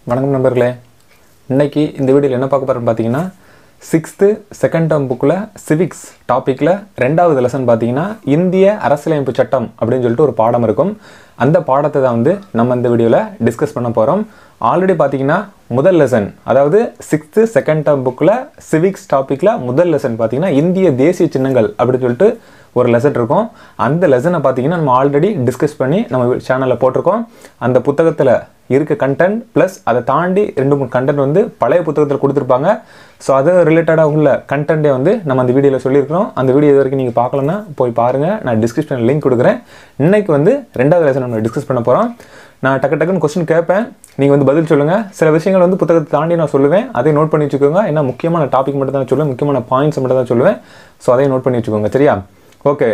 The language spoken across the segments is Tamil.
வணக்கம் நண்பர்களே. இன்னைக்கு இந்த வீடியோவில் என்ன பார்க்க போறோம்னு பார்த்தீங்கன்னா 6th செகண்ட் டேர்ம் புக்கில் சிவிக்ஸ் டாப்பிக்கில் ரெண்டாவது லெசன் பார்த்தீங்கன்னா இந்திய அரசியலமைப்பு சட்டம் அப்படின்னு சொல்லிட்டு ஒரு பாடம் இருக்கும். அந்த பாடத்தை தான் நம்ம இந்த வீடியோவில் டிஸ்கஸ் பண்ண போகிறோம். ஆல்ரெடி பார்த்தீங்கன்னா முதல் லெசன், அதாவது 6th செகண்ட் டேர்ம் புக்கில் சிவிக்ஸ் டாப்பிக்கில் முதல் லெசன் பார்த்தீங்கன்னா இந்திய தேசிய சின்னங்கள் அப்படின்னு சொல்லிட்டு ஒரு லெசன் இருக்கும். அந்த லெசனை பார்த்தீங்கன்னா நம்ம ஆல்ரெடி டிஸ்கஸ் பண்ணி நம்ம சேனலில் போட்டிருக்கோம். அந்த புத்தகத்தில் இருக்க கண்டென்ட் ப்ளஸ் அதை தாண்டி 2-3 கண்டென்ட் பழைய புத்தகத்தில் கொடுத்துருப்பாங்க. ஸோ அது ரிலேட்டடாக உள்ள கண்டென்ட்டே நம்ம அந்த வீடியோவில் சொல்லியிருக்கிறோம். அந்த வீடியோ இது வரைக்கும் நீங்கள் பார்க்கலன்னா போய் பாருங்கள். நான் டிஸ்கிரிப்ஷனில் லிங்க் கொடுக்குறேன். இன்னைக்கு ரெண்டாவது லெசன் நம்ம டிஸ்கஸ் பண்ண போகிறோம். நான் டக்குன்னு கொஸ்டின் கேட்பேன், நீங்கள் பதில் சொல்லுங்கள். சில விஷயங்கள் புத்தகத்தை தாண்டி நான் சொல்லுவேன், அதை நோட் பண்ணி வச்சுக்கோங்க. ஏன்னா முக்கியமான டாபிக் மட்டும் தான் சொல்லுவேன், முக்கியமான பாயிண்ட்ஸ் மட்டும் தான் சொல்லுவேன். ஸோ அதை நோட் பண்ணி வச்சுக்கோங்க, சரியா? ஓகே,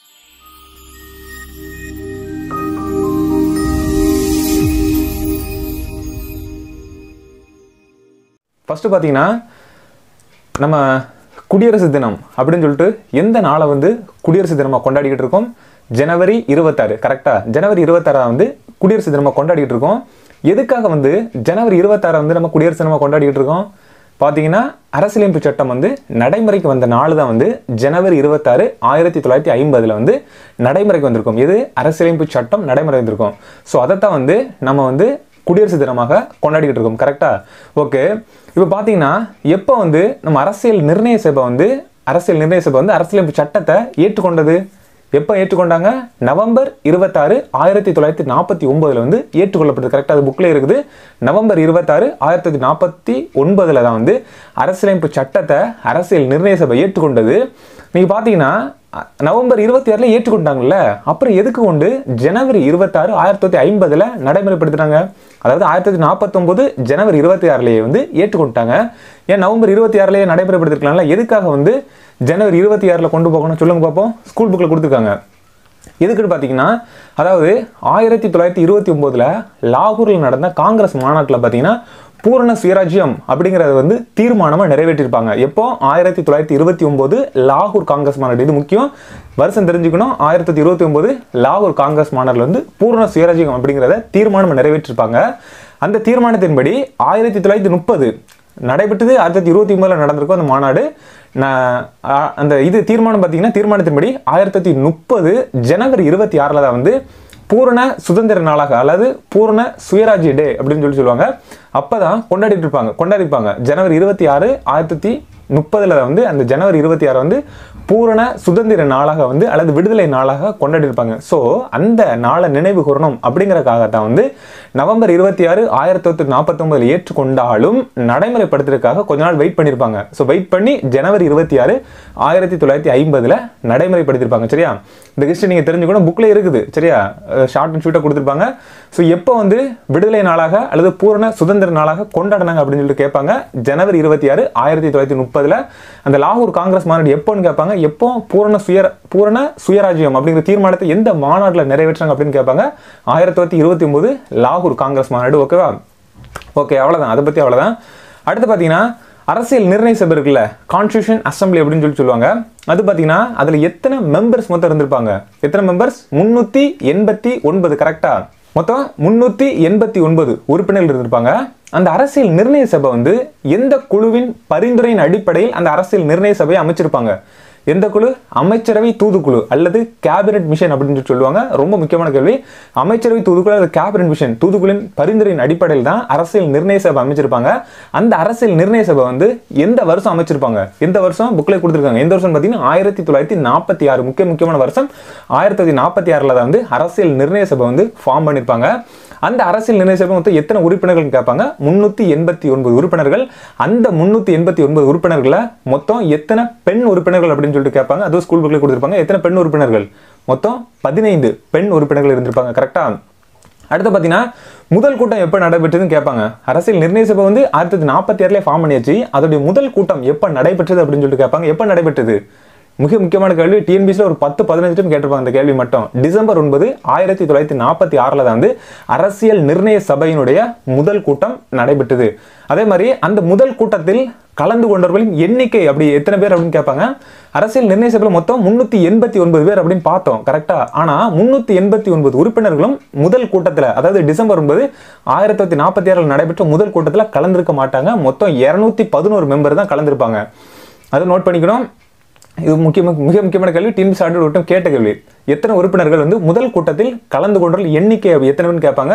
ஃபர்ஸ்ட் பார்த்தீங்கன்னா நம்ம குடியரசு தினம் அப்படின்னு சொல்லிட்டு எந்த நாளை குடியரசு தினமாக கொண்டாடிக்கிட்டு இருக்கோம்? ஜனவரி 26. கரெக்டாக ஜனவரி 26 குடியரசு தினமாக கொண்டாடிக்கிட்டு இருக்கோம். எதுக்காக ஜனவரி 26 நம்ம குடியரசு தினமாக கொண்டாடிக்கிட்டு இருக்கோம்? பார்த்தீங்கன்னா அரசியலமைப்பு சட்டம் நடைமுறைக்கு வந்த நாள் தான் ஜனவரி 26, 1950 நடைமுறைக்கு வந்திருக்கும். இது அரசியலமைப்பு சட்டம் நடைமுறை வந்திருக்கும். ஸோ அதைத்தான் நம்ம குடியரசு தினமாக கொண்டாடிக்கிட்டு இருக்கோம். கரெக்டா? ஓகே, இப்போ பார்த்தீங்கன்னா எப்போ நம்ம அரசியல் நிர்ணய சபை அரசியலமைப்பு சட்டத்தை ஏற்றுக்கொண்டது? எப்போ ஏற்றுக்கொண்டாங்க? நவம்பர் 26, 1949 ஏற்றுக்கொள்ளப்பட்டது. கரெக்டாக அது புக்கில் இருக்குது. நவம்பர் 26, 1949 தான் அரசியலமைப்பு சட்டத்தை அரசியல் நிர்ணய சபை ஏற்றுக்கொண்டது. நீங்கள் பார்த்தீங்கன்னா நவம்பர் 26 ஏற்றுக்கொண்டாங்கல்ல, அப்புறம் எதுக்கு ஜனவரி 26, 1950 நடைமுறைப்படுத்தினாங்க? அதாவது 1949 ஜனவரி 26 ஏற்றுக்கொண்டாங்க. ஏன் நவம்பர் 26 நடைமுறைப்படுத்திருக்கலாம்ல? எதுக்காக ஜனவரி 26 கொண்டு போகணும் சொல்லுங்க பார்ப்போம். ஸ்கூல் புக்கில் கொடுத்துருக்காங்க. எதுக்குன்னு பார்த்தீங்கன்னா, அதாவது 1929 லாகூரில் நடந்த காங்கிரஸ் மாநாட்டில் பார்த்தீங்கன்னா பூரண சுயராஜ்யம் அப்படிங்கிறது தீர்மானமாக நிறைவேற்றிருப்பாங்க. எப்போ? 1929 லாகூர் காங்கிரஸ் மாநாடு. இது முக்கியம், வருஷம் தெரிஞ்சுக்கணும். 1929 லாகூர் காங்கிரஸ் மாநாட்டில் பூரண சுயராஜ்யம் அப்படிங்கிறத தீர்மானம் நிறைவேற்றிருப்பாங்க. அந்த தீர்மானத்தின்படி 1930 நடைபெற்றது. 1929 நடந்திருக்கும் அந்த மாநாடு. அந்த இது தீர்மானம் பார்த்தீங்கன்னா தீர்மானத்தின்படி 1930 ஜனவரி 26 தான் பூரண சுதந்திர நாளாக அல்லது பூரண சுயராஜ்ய டே அப்படின்னு சொல்லுவாங்க. அப்பதான் கொண்டாடிப்பாங்க. ஜனவரி 26, 1930 தான் அந்த ஜனவரி 26 பூரண சுதந்திர நாளாக அல்லது விடுதலை நாளாக கொண்டாடிருப்பாங்க. ஸோ அந்த நாளை நினைவு கூறணும் அப்படிங்கறதுக்காகத்தான் நவம்பர் 26, 1949 ஏற்றுக்கொண்டாலும் நடைமுறைப்படுத்துறதுக்காக கொஞ்ச நாள் வெயிட் பண்ணியிருப்பாங்க. ஸோ வெயிட் பண்ணி ஜனவரி 26, 1950 நடைமுறைப்படுத்திருப்பாங்க. சரியா? இந்த ஹிஸ்டரி நீங்க தெரிஞ்சுக்கணும், புக்ல இருக்குது. சரியா? ஷார்ட் அண்ட் ஸ்வீட்டா கொடுத்துருப்பாங்க. ஸோ எப்போ விடுதலை நாளாக அல்லது பூரண சுதந்திர நாளாக கொண்டாடினாங்க அப்படின்னு சொல்லிட்டு கேட்பாங்க. ஜனவரி 26, 1930 அந்த லாகூர் காங்கிரஸ் மாநாடு எப்போன்னு கேட்பாங்க. எப்போ பூரண சுயராஜ்யம் அப்படிங்கிற தீர்மானத்தை எந்த மாநாட்டில் நிறைவேற்றாங்க அப்படின்னு கேட்பாங்க. 1929 லாகூர் காங்கிரஸ் மாநாடு. ஓகேவா? ஓகே, அவ்வளவுதான். அதை பத்தி அவ்வளவுதான். அடுத்து பாத்தீங்கன்னா அரசியல் நிர்ணய சபை இருக்குல்ல, கான்ஸ்டிடியூஷன் அசம்பிளி அப்படின்னு சொல்லுவாங்க. அது பாத்தீங்கன்னா அதுல எத்தனை மெம்பர்ஸ் மொத்தம் இருந்திருப்பாங்க? எத்தனை மெம்பர்ஸ்? 389. கரெக்டா? மொத்தம் 389 உறுப்பினர்கள் இருந்திருப்பாங்க. அந்த அரசியல் நிர்ணய சபை எந்த குழுவின் பரிந்துரையின் அடிப்படையில் அந்த அரசியல் நிர்ணய சபையை அமைச்சிருப்பாங்க? எந்த குழு? அமைச்சரவை தூதுக்குழு அல்லது கேபினட் மிஷன் அப்படின்னு சொல்லுவாங்க. ரொம்ப முக்கியமான கேள்வி. அமைச்சரவை தூதுக்குழு அல்லது கேபினட் மிஷன் தூதுக்குழுவின் பரிந்துரையின் அடிப்படையில் தான் அரசியல் நிர்ணய சபை அமைச்சிருப்பாங்க. அந்த அரசியல் நிர்ணய சபை எந்த வருஷம் அமைச்சிருப்பாங்க? எந்த வருஷம் புக்ல கொடுத்துருக்காங்க? எந்த வருஷம் பார்த்தீங்கன்னா 1946. முக்கியமான வருஷம் 1946 தான் அரசியல் நிர்ணய சபை ஃபார்ம் பண்ணிருப்பாங்க. அந்த அரசியல் நிர்ணய சபை மொத்தம் எத்தனை உறுப்பினர்கள் கேட்பாங்க? 389 உறுப்பினர்கள். அந்த 389 உறுப்பினர்களை மொத்தம் எத்தனை பெண் உறுப்பினர்கள் அப்படின்னு சொல்லிட்டு கேட்பாங்க. அதுவும் ஸ்கூல் புக்ல கொடுத்திருப்பாங்க. எத்தனை பெண் உறுப்பினர்கள்? மொத்தம் 15 பெண் உறுப்பினர்கள் இருந்திருப்பாங்க. கரெக்டா? அடுத்து பாத்தீங்கன்னா முதல் கூட்டம் எப்ப நடைபெற்றதுன்னு கேட்பாங்க. அரசியல் நிர்ணய சபை 1946 ஃபார்ம் பண்ணியாச்சு. அதோடைய முதல் கூட்டம் எப்ப நடைபெற்றது அப்படின்னு சொல்லிட்டு கேட்பாங்க. எப்ப நடைபெற்றது? முக்கியமான கேள்வி. டிஎன்பிசியில் ஒரு 10-15 டைம் கேட்டிருப்பாங்க இந்த கேள்வி மட்டும். டிசம்பர் 9, 1946 தான் அரசியல் நிர்ணய சபையினுடைய முதல் கூட்டம் நடைபெற்றது. அதே மாதிரி அந்த முதல் கூட்டத்தில் கலந்து கொண்டவர்களின் எண்ணிக்கை அப்படி எத்தனை பேர் அப்படின்னு கேட்பாங்க. அரசியல் நிர்ணய சபையில் மொத்தம் 389 பேர் அப்படின்னு பார்த்தோம் கரெக்டா. ஆனா 389 உறுப்பினர்களும் முதல் கூட்டத்தில், அதாவது டிசம்பர் 9 1946 நடைபெற்ற முதல் கூட்டத்தில் கலந்திருக்க மாட்டாங்க. மொத்தம் 211 மெம்பர் தான் கலந்திருப்பாங்க. அதை நோட் பண்ணிக்கணும். இது மிக முக்கியமான கேள்வி. டிஎன்பிஎஸ்சி ஆடிட் கேட்ட கேள்வி. எத்தனை உறுப்பினர்கள் வந்து முதல் கூட்டத்தில் கலந்து கொண்டவர்கள் எண்ணிக்கை எத்தனை கேட்பாங்க.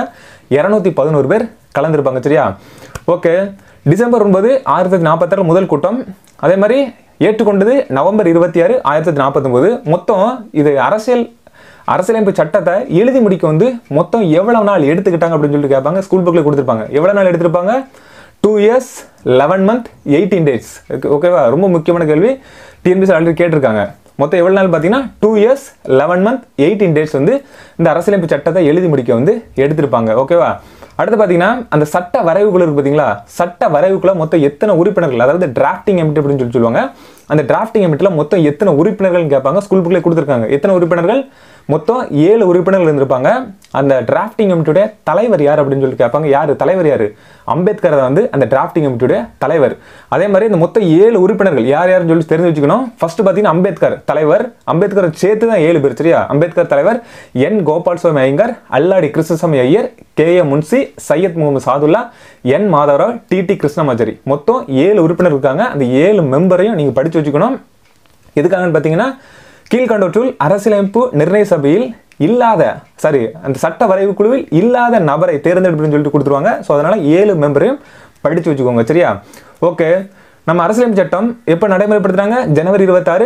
211 பேர் கலந்திருப்பாங்க. சரியா? ஓகே. டிசம்பர் 9 1946 முதல் கூட்டம். அதே மாதிரி ஏற்றுக்கொண்டது நவம்பர் 26 1949. மொத்தம் இது அரசியலமைப்பு சட்டத்தை எழுதி முடிக்க வந்து மொத்தம் எவ்வளவு நாள் எடுத்துக்கிட்டாங்க அப்படின்னு சொல்லிட்டு கேட்பாங்க. ஸ்கூல் புக்ல கொடுத்துருப்பாங்க. எவ்வளவு நாள் எடுத்திருப்பாங்க? 2 years 11 months 18 days. ஓகேவா? ரொம்ப முக்கியமான கேள்வி. டிஎன்பிஎஸ்சி ஆல்ரெடி கேட்டிருக்காங்க. மொத்தம் எவ்வளவு நாள் பார்த்தீங்கன்னா 2 years 11 months 18 days வந்து இந்த அரசியலமைப்பு சட்டத்தை எழுதி முடிக்க வந்து எடுத்திருப்பாங்க. ஓகேவா? அடுத்து பார்த்தீங்கன்னா அந்த சட்ட வரைவுக்குள்ள இருக்கு பார்த்தீங்களா. சட்ட வரைவுக்குள்ள மொத்தம் எத்தனை உறுப்பினர்கள், அதாவது டிராஃப்டிங் கமிட்டி அப்படின்னு சொல்லுவாங்க. அந்த டிராஃப்டிங் கமிட்டியில் மொத்தம் எத்தனை உறுப்பினர்கள் கேட்பாங்க. ஸ்கூல் புக்ல கொடுத்துருக்காங்க. எத்தனை உறுப்பினர்கள்? மொத்தம் 7 உறுப்பினர்கள் இருந்திருப்பாங்க. அந்த டிராஃப்டிங் கமிட்டியுடைய தலைவர் யார் அப்படின்னு சொல்லி கேட்பாங்க. யாரு தலைவர்? யாரு? அம்பேத்கர் வந்து அந்த டிராஃப்டிங் கமிட்டியுடைய தலைவர். அதே மாதிரி இந்த மொத்தம் 7 உறுப்பினர்கள் யார் யாருன்னு சொல்லி தெரிஞ்சு வச்சுக்கணும். ஃபர்ஸ்ட் பார்த்தீங்கன்னா அம்பேத்கர் தலைவர். அம்பேத்கர் சேர்த்து தான் 7 பேர். சரியா? அம்பேத்கர் தலைவர் என் கோபால்சாமி ஐயங்கார், அல்லாடி கிருஷ்ணசாமி ஐயர், KA முன்சி, சையத் முகமது சாதுல்லா, என் மாதவராவ், TT கிருஷ்ணமாச்சாரி. மொத்தம் 7 உறுப்பினர் இருக்காங்க. அந்த 7 மெம்பரையும் நீங்க படிச்சு வச்சுக்கணும். எதுக்காகன்னு பார்த்தீங்கன்னா கீழ்கண்டவற்றுள் அரசியலமைப்பு நிர்ணய சபையில் இல்லாத அந்த சட்ட வரைவு குழுவில் இல்லாத நபரை தேர்ந்தெடுப்புன்னு சொல்லிட்டு கொடுத்துருவாங்க. ஸோ அதனால 7 மெம்பரையும் படிச்சு வச்சுக்கோங்க. சரியா? ஓகே. நம்ம அரசியலமைப்பு சட்டம் எப்போ நடைமுறைப்படுத்துறாங்க? ஜனவரி 26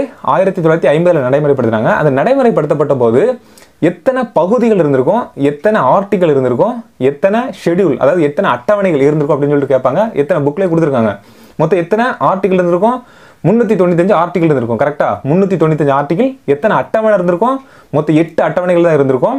1950 நடைமுறைப்படுத்துறாங்க. அந்த நடைமுறைப்படுத்தப்பட்ட போது எத்தனை பகுதிகள் இருந்திருக்கும், எத்தனை ஆர்டிகல் இருந்திருக்கும், எத்தனை ஷெடியூல், அதாவது எத்தனை அட்டவணைகள் இருந்திருக்கும் அப்படின்னு சொல்லிட்டு கேட்பாங்க. எத்தனை புக்லேயே கொடுத்துருக்காங்க. மொத்தம் எத்தனை ஆர்டிகல் இருந்திருக்கும்? 395 ஆர்டிகல் இருந்திருக்கும். கரெக்டா? 395 ஆர்டிகல். எத்தனை அட்டவணை இருந்திருக்கும்? மொத்தம் 8 அட்டவணைகள் தான் இருந்திருக்கும்.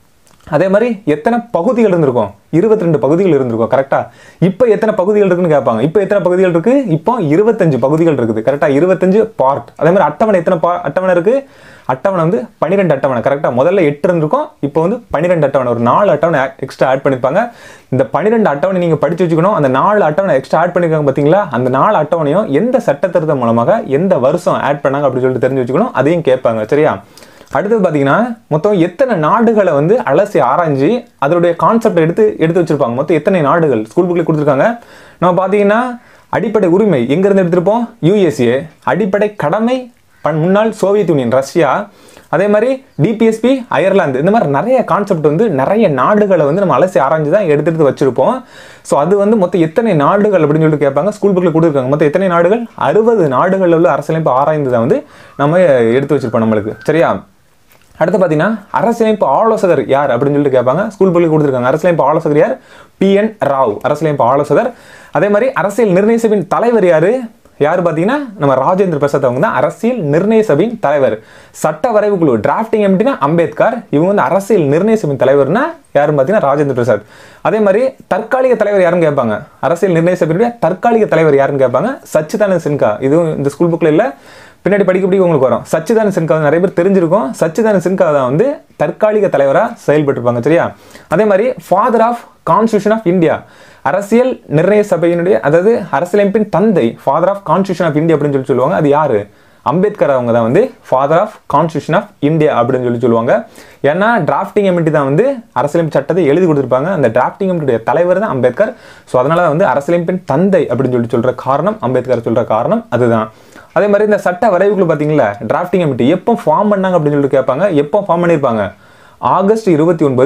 அதே மாதிரி எத்தனை பகுதிகள் இருந்திருக்கும்? 22 பகுதிகள் இருந்திருக்கும். கரெக்டா? இப்போ எத்தனை பகுதிகள் இருக்குன்னு கேட்பாங்க. இப்போ எத்தனை பகுதிகள் இருக்கு? இப்போ 25 பகுதிகள் இருக்குது. கரெக்டா? 25 பார்ட். அதே மாதிரி அட்டவணை எத்தனை அட்டவணை இருக்கு? அட்டவணை வந்து 12 அட்டவணை. கரெக்டா? முதல்ல 8 இருந்திருக்கும். இப்போ வந்து 12 அட்டவணை. ஒரு 4 அட்டவணை எக்ஸ்ட்ரா ஆட் பண்ணிருப்பாங்க. இந்த 12 அட்டவணை நீங்க படிச்சு வச்சுக்கணும். அந்த 4 அட்டவணை எக்ஸ்ட்ரா ஆட் பண்ணிருக்காங்க பாத்தீங்களா? அந்த 4 அட்டவணையும் எந்த சட்ட திருத்தம் மூலமாக எந்த வருஷம் ஆட் பண்ணாங்க அப்படின்னு சொல்லிட்டு தெரிஞ்சு வச்சுக்கணும். அதையும் கேட்பாங்க. சரியா? அடுத்தது பார்த்தீங்கன்னா மொத்தம் எத்தனை நாடுகளை வந்து அலசி ஆராய்ஞ்சு அதனுடைய கான்செப்டை எடுத்து வச்சிருப்பாங்க. மொத்தம் எத்தனை நாடுகள் ஸ்கூல் புக்ல கொடுத்துருக்காங்க. நம்ம பார்த்தீங்கன்னா அடிப்படை உரிமை எங்கிருந்து எடுத்திருப்போம்? USA. அடிப்படை கடமை முன்னாள் சோவியத் யூனியன் ரஷ்யா. அதே மாதிரி DPSP அயர்லாந்து. இந்த மாதிரி நிறைய கான்செப்ட் வந்து நிறைய நாடுகளை வந்து நம்ம அலசி ஆராய்ஞ்சு தான் எடுத்து வச்சிருப்போம். ஸோ அது வந்து மொத்தம் எத்தனை நாடுகள் அப்படின்னு சொல்லிட்டு கேட்பாங்க. ஸ்கூல் புக்ல கொடுத்துருக்காங்க. மொத்தம் எத்தனை நாடுகள்? 60 நாடுகளில் உள்ள அரசியலமைப்பு ஆராய்ந்து தான் வந்து நம்ம எடுத்து வச்சிருப்போம் நம்மளுக்கு. சரியா? அடுத்து பார்த்தீங்கன்னா அரசியலமைப்பு ஆலோசகர் யார் அப்படின்னு சொல்லிட்டு கேட்பாங்க. ஸ்கூல் புக்ல கொடுத்துருக்காங்க. அரசியலமைப்பு ஆலோசகர் யார்? PN ராவ் அரசியலமைப்பு ஆலோசகர். அதே மாதிரி அரசியல் நிர்ணய சபையின் தலைவர் யாரு பார்த்தீங்கன்னா நம்ம ராஜேந்திர பிரசாத் அவங்க தான் அரசியல் நிர்ணய சபையின் தலைவர். சட்ட வரைவு குழு டிராஃப்டிங் கமிட்டினா அம்பேத்கர். இவங்க வந்து அரசியல் நிர்ணய சபையின் தலைவர்னா யாருன்னு பார்த்தீங்கன்னா ராஜேந்திர பிரசாத். அதே மாதிரி தற்காலிக தலைவர் யாருன்னு கேட்பாங்க. அரசியல் நிர்ணய சபையுடைய தற்காலிக தலைவர் யாருன்னு கேட்பாங்க. சச்சிதானந்த சின்ஹா. இதுவும் இந்த ஸ்கூல் புக்ல இல்லை, பின்னாடி படிக்க உங்களுக்கு வரும். சச்சிதானந்த சின்ஹா நிறைய பேர் தெரிஞ்சிருக்கும். சச்சிதானந்த சின்ஹா தான் வந்து தற்காலிக தலைவராக செயல்பட்டு. சரியா? அதே மாதிரி father of constitution of India, அரசியல் நிர்ணய சபையினுடைய, அதாவது அரசியலமைப்பின் தந்தை, father of constitution of India அப்படின்னு சொல்லுவாங்க. அது யாரு? அம்பேத்கர் அவங்க தான் வந்து father of constitution of India அப்படின்னு சொல்லுவாங்க. ஏன்னா டிராஃப்டிங் கமிட்டி தான் வந்து அரசியலமைப்பு சட்டத்தை எழுதி கொடுத்துருப்பாங்க. அந்த டிராஃப்டிங் கமிட்டியுடைய தலைவர் தான் அம்பேத்கர். ஸோ அதனால வந்து அரசியலமைப்பின் தந்தை அப்படின்னு சொல்ற காரணம், அம்பேத்கர் சொல்ற காரணம் அதுதான். அதே மாதிரி இந்த சட்ட வரைவுகள் பார்த்தீங்களா, டிராஃப்டிங் கமிட்டி எப்போ ஃபார்ம் பண்ணாங்க அப்படின்னு சொல்லிட்டு கேட்பாங்க. எப்போ ஃபார்ம் பண்ணியிருப்பாங்க? ஆகஸ்ட் 29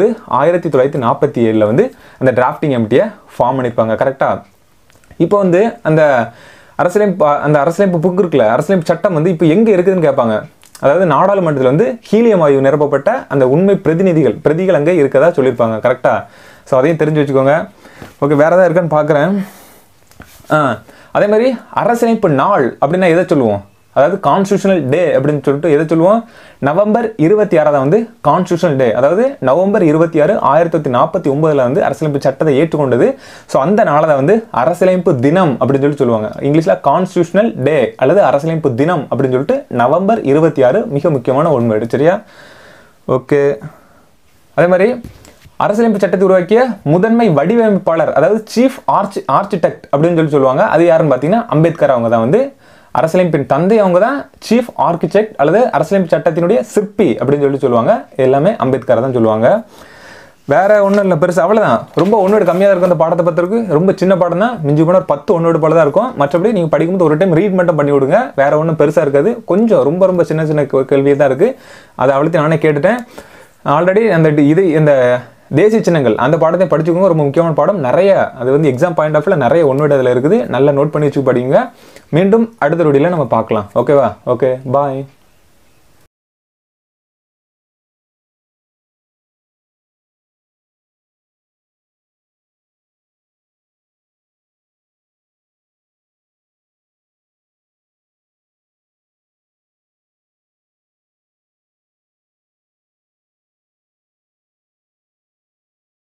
1947 வந்து அந்த டிராஃப்டிங் கமிட்டியை ஃபார்ம் பண்ணியிருப்பாங்க. கரெக்டா? இப்போ வந்து அந்த அரசியலமைப்பு புக் இருக்குல்ல, அரசியலமைப்பு சட்டம் வந்து இப்போ எங்கே இருக்குதுன்னு கேட்பாங்க. அதாவது நாடாளுமன்றத்தில் வந்து ஹீலியம் வாயு நிரப்பப்பட்ட அந்த உண்மை பிரதிகள் அங்கே இருக்கதா சொல்லியிருப்பாங்க. கரெக்டா? ஸோ அதையும் தெரிஞ்சு வச்சுக்கோங்க. ஓகே, வேற ஏதாவது இருக்கான்னு பார்க்குறேன். அதே மாதிரி அரசியலமைப்பு நாள் அப்படின்னா எதை சொல்லுவோம்? அதாவது கான்ஸ்டியூஷனல் டே அப்படின்னு சொல்லிட்டு எதை சொல்லுவோம்? நவம்பர் 26 தான் வந்து கான்ஸ்டியூஷனல் டே. அதாவது நவம்பர் 26 1949 வந்து அரசியலமைப்பு சட்டத்தை ஏற்றுக்கொண்டது. ஸோ அந்த நாளை தான் வந்து அரசியலமைப்பு தினம் அப்படின்னு சொல்லுவாங்க. இங்கிலீஷில் கான்ஸ்டியூஷனல் டே அல்லது அரசியலமைப்பு தினம் அப்படின்னு சொல்லிட்டு நவம்பர் 26 மிக முக்கியமான உண்மை. சரியா? ஓகே. அதே மாதிரி அரசியலமைப்பு சட்டத்தை உருவாக்கிய முதன்மை வடிவமைப்பாளர், அதாவது சீஃப் ஆர்கிடெக்ட் அப்படின்னு சொல்லுவாங்க. அது யாருன்னு பார்த்தீங்கன்னா அம்பேத்கர். அவங்க தான் வந்து அரசியலமைப்பின் தந்தை. அவங்க தான் சீஃப் ஆர்கிடெக்ட் அல்லது அரசியலமைப்பு சட்டத்தினுடைய சிற்பி அப்படின்னு சொல்லுவாங்க. எல்லாமே அம்பேத்கர் தான் சொல்லுவாங்க. வேற ஒன்றும் இல்லை பெருசு, அவ்வளோதான். ரொம்ப ஒன்னோடு கம்மியாக இருக்கும் அந்த பாடத்தை பத்திருக்கு. ரொம்ப சின்ன பாடம் தான், மிஞ்சி போனால் 10 ஒன்னோடு போல தான் இருக்கும். மற்றபடி நீங்கள் படிக்கும்போது ஒரு டைம் ரீட் மட்டும் பண்ணி விடுங்க. வேற ஒன்றும் பெருசாக இருக்காது. கொஞ்சம் ரொம்ப சின்ன சின்ன கேள்வியே தான் இருக்குது. அதை அவ்வளோத்தையும் நானே கேட்டுட்டேன் ஆல்ரெடி. இந்த தேசிய சின்னங்கள் அந்த பாடத்தை படிச்சுக்கோங்க. ரொம்ப முக்கியமான பாடம். நிறைய அது வந்து எக்ஸாம் பாயிண்ட் ஆஃப்ல நிறைய ஒன்னோடு அதில் இருக்குது. நல்லா நோட் பண்ணி வச்சு படிங்க. மீண்டும் அடுத்த வீடியோவில் நம்ம பார்க்கலாம். ஓகேவா? ஓகே, பாய்.